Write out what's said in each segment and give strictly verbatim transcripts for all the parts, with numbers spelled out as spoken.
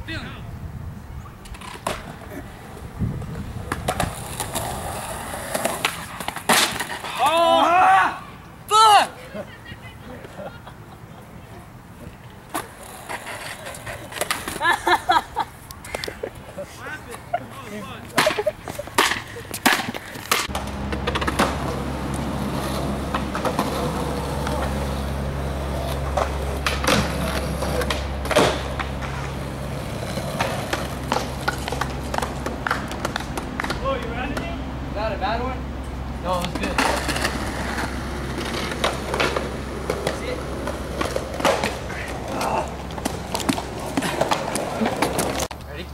feeling it. Oh! Fuck! Is that a bad one? No, it was good. See it? Ready?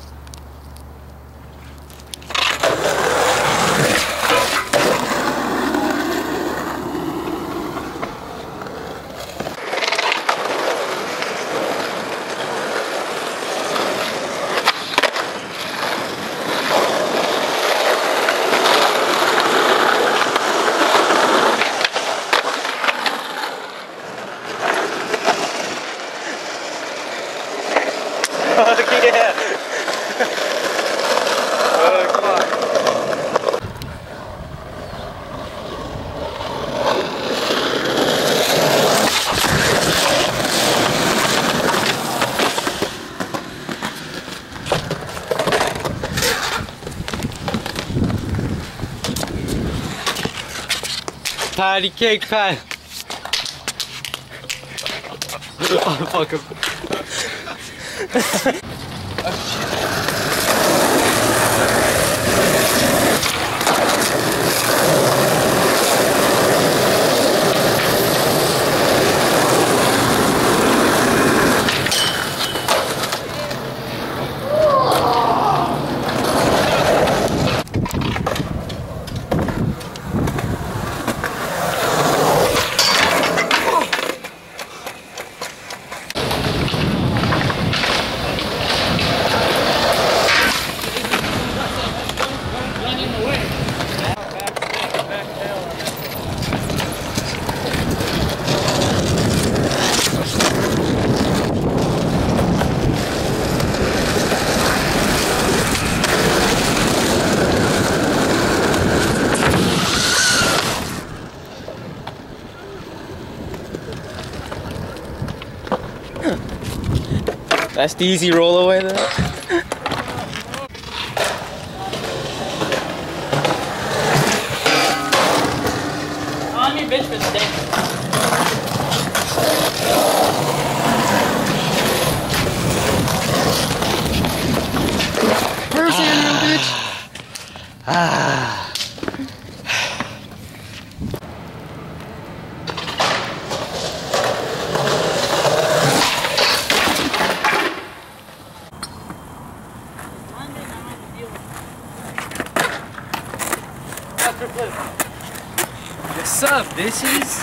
Fuck yeah! Oh, come on. Patty cake pat. Oh, fuck him. That's the easy roll away there. On your bitch for steak. Where's the real bitch? Ah. What's up, bitches?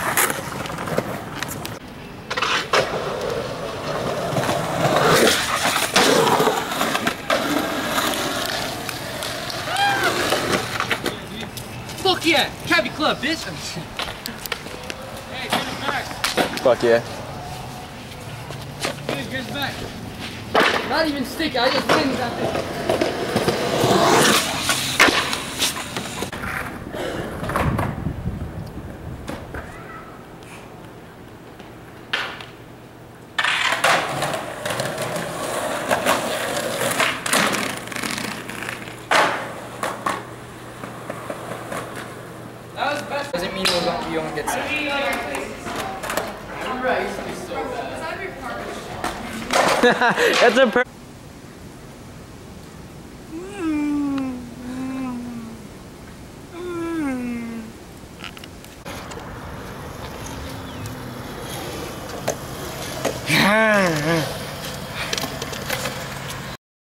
Fuck yeah! Cabby Club, bitch! Hey, get it back! Fuck yeah. Get it, get it back! Not even stick, I just win that thing. That was best. Doesn't mean you'll go, you won't get sick. You're right, it's so bad. That's a per- Ah.